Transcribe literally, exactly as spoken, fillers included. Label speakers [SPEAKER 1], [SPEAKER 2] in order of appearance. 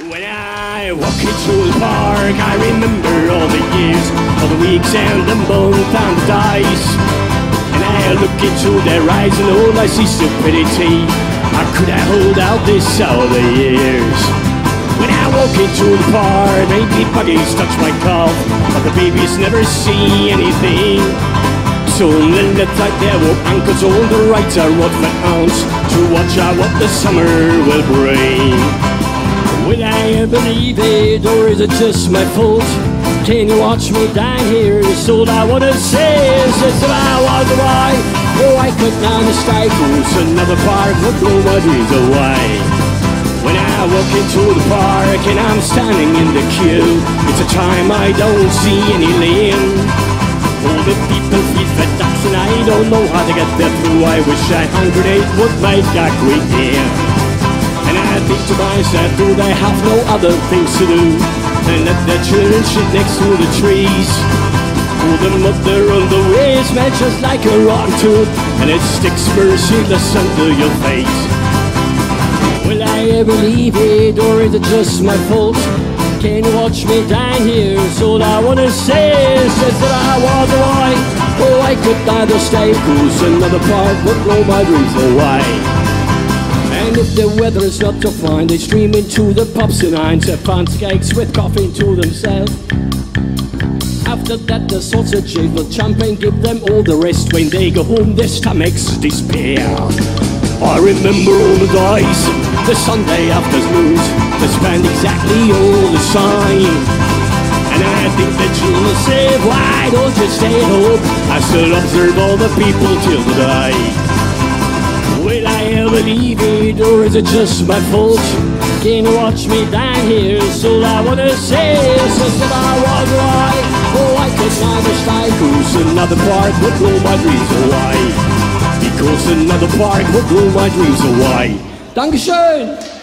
[SPEAKER 1] When I walk into the park, I remember all the years, all the weeks and the month and the dice. And I look into their eyes and all I see stupidity. How could I hold out this all the years? When I walk into the park, maybe buggies touch my calf, but the babies never see anything. So then let like there walk ankles on the right are what for ounce to watch out what the summer will bring. Will I believe it, or is it just my fault? Can you watch me down here? Is all I wanna say is just that I was why. Oh, I could not mistake who's another park would blow my dreams away. When I walk into the park and I'm standing in the queue, it's a time I don't see any lane. All the people feed fed ducks and I don't know how to get there through. I wish I hand grenade would make a great deal. And I think to myself, do they have no other things to do than let their children sit next to the trees? Oh, the mother on the way is meant just like a rotten tooth, and it sticks merciless under your face. Will I ever leave it, or is it just my fault? Can you watch me down here? So all I wanna say is just that I was right. Oh, I could neither stay, cause another part would blow my dreams away. And if the weather is not so fine, they stream into the pubs and irons, have pancakes with coffee to themselves. After that the sausages will champagne, give them all the rest. When they go home their stomachs despair. I remember all the days, the Sunday afternoons, they spend exactly all the time. And I think that you'll say, why don't you stay at home? I still observe all the people till the day. Will I ever leave it, or is it just my fault? Can you watch me down here? So all I wanna say is just that I was right. Oh, I could neither stay, cause another part would blow my dreams away. Because another part would blow my dreams away. Dankeschön!